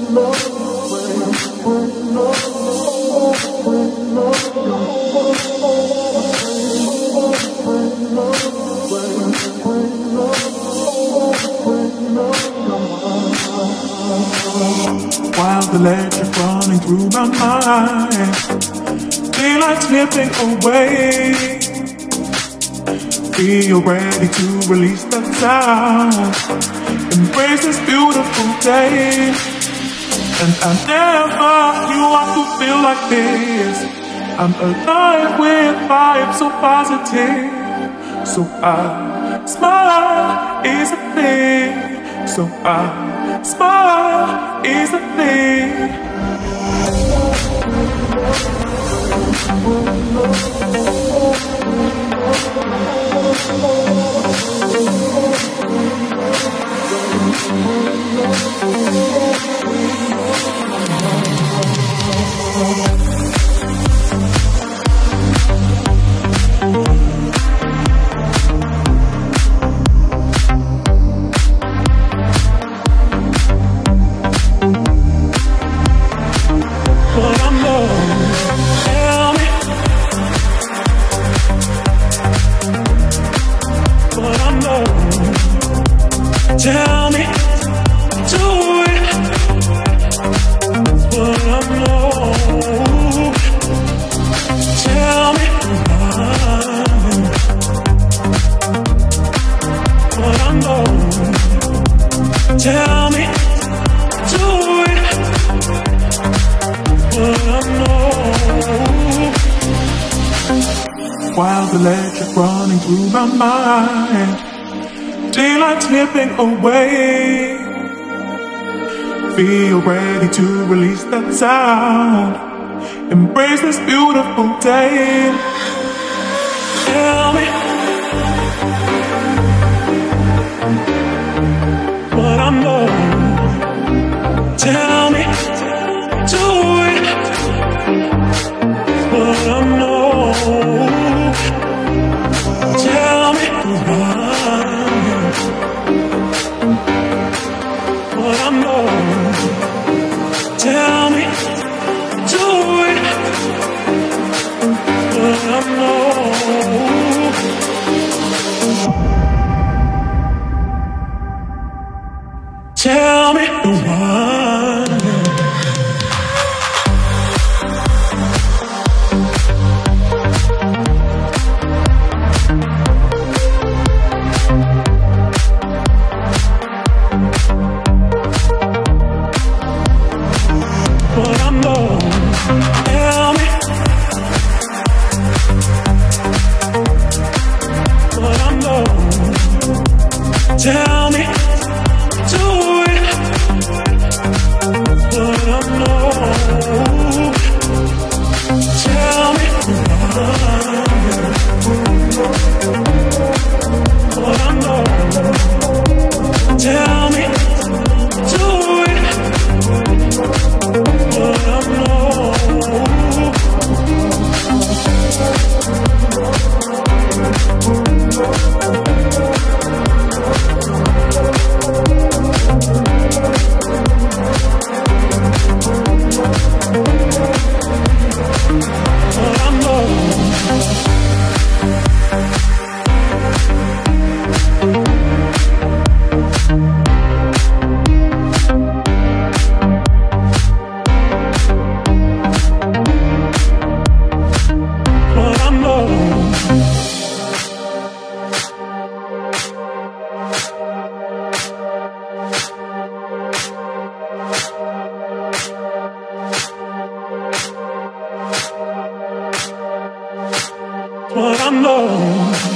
While the electric running through my mind, daylight slipping away. Feel ready to release the sound, embrace this beautiful day. And I never knew I could feel like this. I'm alive with vibes so positive. So I smile easily. So I smile easily. Tell me, do it, but I know. Tell me why, but I know. Tell me, do it, but I know. While the electric running through my mind, daylight slipping away. Feel ready to release that sound, embrace this beautiful day. Tell me what I know. Tell me, do it, what I know. Tell me why. What I know. Tell me, do it, what I know. Tell me why. What I know. Tell me what I know. Tell me, do it, what I know. Tell me why. What I know. Tell me, do it, what I know. What I know.